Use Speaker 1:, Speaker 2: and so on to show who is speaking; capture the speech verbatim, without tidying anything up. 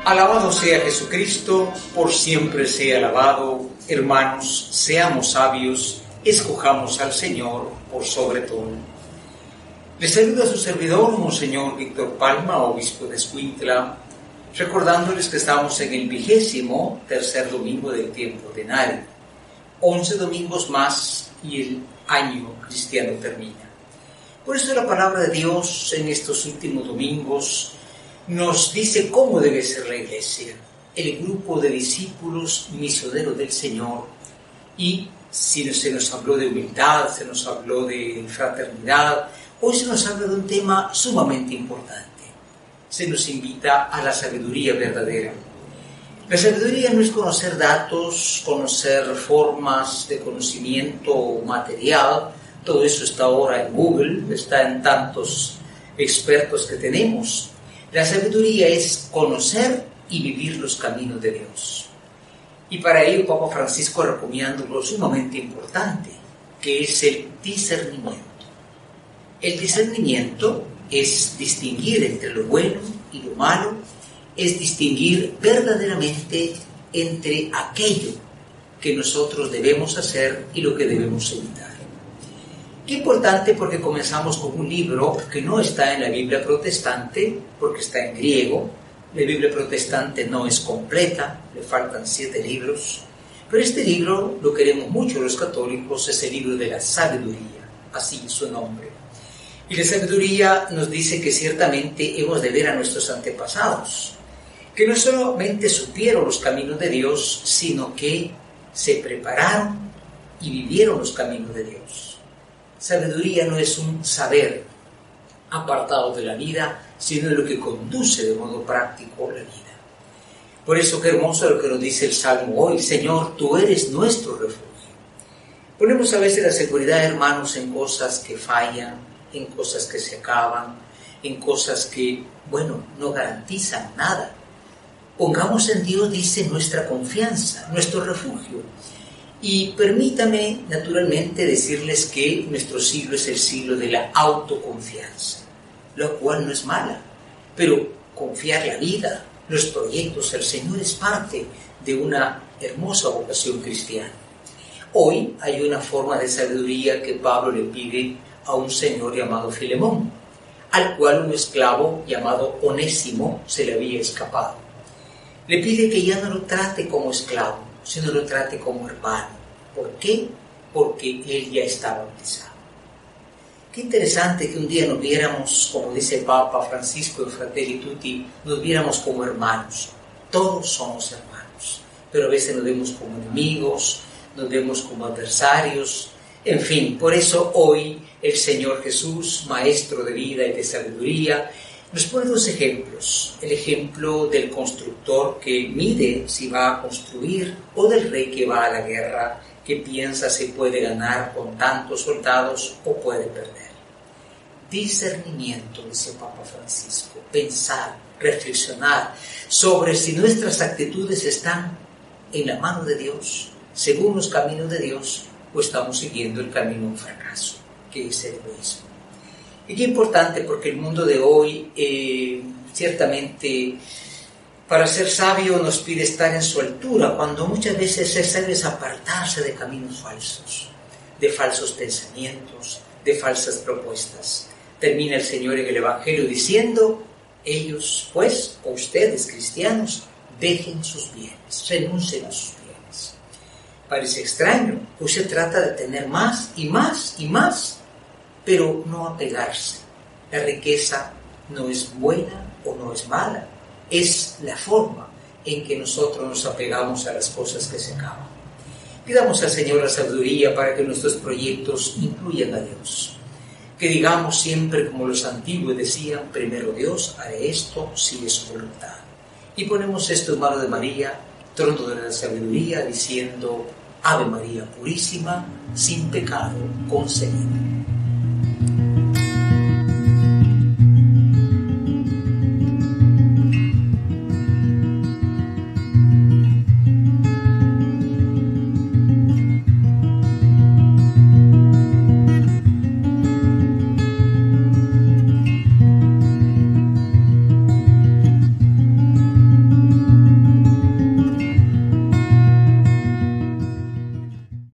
Speaker 1: Alabado sea Jesucristo, por siempre sea alabado. Hermanos, seamos sabios, escojamos al Señor por sobre todo. Les saluda su servidor, Monseñor Víctor Palma, obispo de Escuintla, recordándoles que estamos en el vigésimo tercer domingo del tiempo ordinario. Once domingos más y el año cristiano termina. Por eso la palabra de Dios en estos últimos domingos nos dice cómo debe ser la Iglesia, el grupo de discípulos misioneros del Señor. Y si se nos habló de humildad, se nos habló de fraternidad, hoy se nos habla de un tema sumamente importante. Se nos invita a la sabiduría verdadera. La sabiduría no es conocer datos, conocer formas de conocimiento material. Todo eso está ahora en Google, está en tantos expertos que tenemos. La sabiduría es conocer y vivir los caminos de Dios. Y para ello Papa Francisco recomienda algo sumamente importante, que es el discernimiento. El discernimiento es distinguir entre lo bueno y lo malo, es distinguir verdaderamente entre aquello que nosotros debemos hacer y lo que debemos evitar. Qué importante, porque comenzamos con un libro que no está en la Biblia protestante, porque está en griego. La Biblia protestante no es completa, le faltan siete libros, pero este libro lo queremos mucho los católicos, es el libro de la sabiduría, así es su nombre. Y la sabiduría nos dice que ciertamente hemos de ver a nuestros antepasados, que no solamente supieron los caminos de Dios, sino que se prepararon y vivieron los caminos de Dios. Sabiduría no es un saber apartado de la vida, sino lo que conduce de modo práctico la vida. Por eso qué hermoso lo que nos dice el Salmo hoy: Señor, tú eres nuestro refugio. Ponemos a veces la seguridad, hermanos, en cosas que fallan, en cosas que se acaban, en cosas que, bueno, no garantizan nada. Pongamos en Dios, dice, nuestra confianza, nuestro refugio. Y permítame, naturalmente, decirles que nuestro siglo es el siglo de la autoconfianza, lo cual no es mala, pero confiar la vida, los proyectos al Señor es parte de una hermosa vocación cristiana. Hoy hay una forma de sabiduría que Pablo le pide a un señor llamado Filemón, al cual un esclavo llamado Onésimo se le había escapado. Le pide que ya no lo trate como esclavo, sino lo trate como hermano. ¿Por qué? Porque él ya está bautizado. Qué interesante que un día nos viéramos, como dice el Papa Francisco en Fratelli Tutti, nos viéramos como hermanos. Todos somos hermanos, pero a veces nos vemos como enemigos, nos vemos como adversarios. En fin, por eso hoy el Señor Jesús, Maestro de vida y de sabiduría, nos pone dos ejemplos. El ejemplo del constructor que mide si va a construir, o del rey que va a la guerra, que piensa si puede ganar con tantos soldados o puede perder. Discernimiento, dice Papa Francisco, pensar, reflexionar sobre si nuestras actitudes están en la mano de Dios, según los caminos de Dios, o estamos siguiendo el camino de un fracaso, que es el egoísmo. Y qué importante, porque el mundo de hoy, eh, ciertamente, para ser sabio nos pide estar en su altura, cuando muchas veces ser sabio es apartarse de caminos falsos, de falsos pensamientos, de falsas propuestas. Termina el Señor en el Evangelio diciendo: ellos, pues, o ustedes, cristianos, dejen sus bienes, renuncien a sus bienes. Parece extraño, pues se trata de tener más y más y más, pero no apegarse. La riqueza no es buena o no es mala, es la forma en que nosotros nos apegamos a las cosas que se acaban. Pidamos al Señor la sabiduría para que nuestros proyectos incluyan a Dios. Que digamos siempre, como los antiguos decían: primero Dios, haré esto si es su voluntad. Y ponemos esto en mano de María, trono de la sabiduría, diciendo: Ave María purísima, sin pecado concebida.